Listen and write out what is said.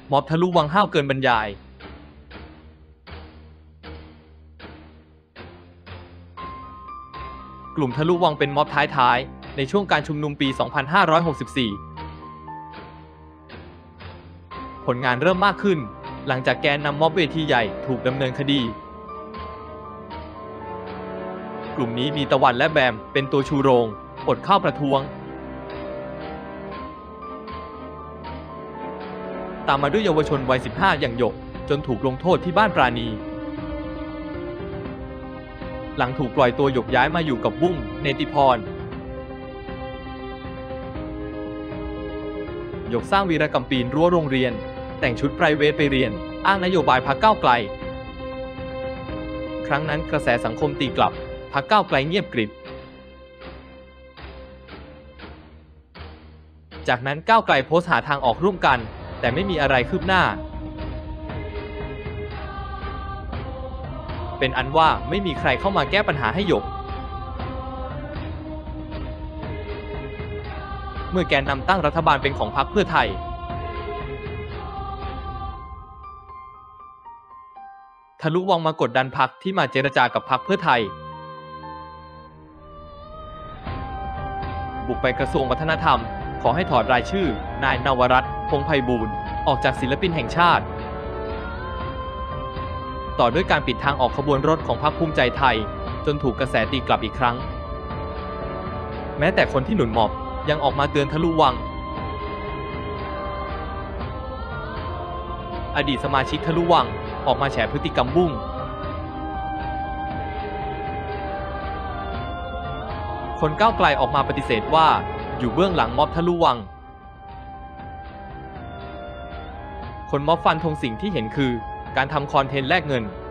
ม็อบทะลุวังห้าวเกินบรรยายกลุ่มทะลุวังเป็นม็อบท้ายๆในช่วงการชุมนุมปี 2564 ผลงานเริ่มมากขึ้นหลังจากแกนนำม็อบเวทีใหญ่ถูกดำเนินคดี กลุ่มนี้มีตะวันและแบมเป็นตัวชูโรงอดข้าวประท้วงตามมาด้วยเยาวชนวัย 15 อย่างหยกจนถูกลงโทษที่บ้านปราณีหลังถูกปล่อยตัวหยกย้ายมาอยู่กับบุ้งเนติพรหยกสร้างวีรกรรมปีนรั้วโรงเรียนแต่งชุดไพรเวทไปเรียนอ้างนโยบายพรรคก้าวไกลครั้งนั้นกระแสสังคมตีกลับพรรคก้าวไกลเงียบกริบจากนั้นก้าวไกลโพสต์หาทางออกร่วมกันแต่ไม่มีอะไรคืบหน้าเป็นอันว่าไม่มีใครเข้ามาแก้ปัญหาให้หยกเมื่อแกนนำตั้งรัฐบาลเป็นของพรรคเพื่อไทยทะลุวังมากดดันพรรคที่มาเจรจากับพรรคเพื่อไทยบุกไปกระทรวงวัฒนธรรมขอให้ถอดรายชื่อนายนวรัตน์ พงษ์ไพบูลย์ออกจากศิลปินแห่งชาติต่อด้วยการปิดทางออกขบวนรถของพรรคภูมิใจไทยจนถูกกระแสตีกลับอีกครั้งแม้แต่คนที่หนุนม็อบยังออกมาเตือนทะลุวังอดีตสมาชิกทะลุวังออกมาแฉพฤติกรรมบุ้งคนก้าวไกลออกมาปฏิเสธว่าอยู่เบื้องหลังม็อบทะลุวังคนม็อบฟันธงสิ่งที่เห็นคือการทำคอนเทนต์แลกเงิน